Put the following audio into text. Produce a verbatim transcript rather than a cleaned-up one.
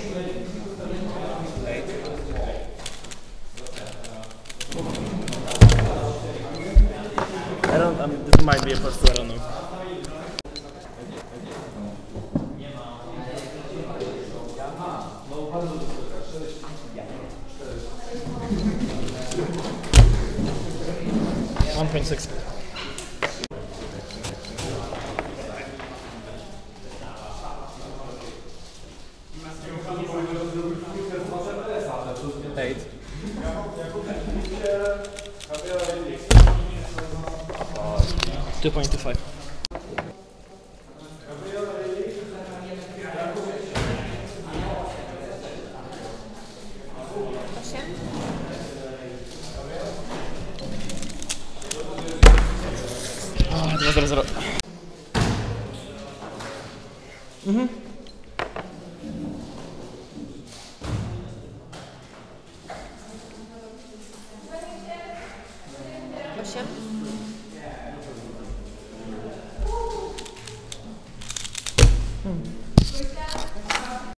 I don't, I mean, this might be a first two, I don't know. one point six. Eight. two point two five. dwa zero zero. Mhm. osiem.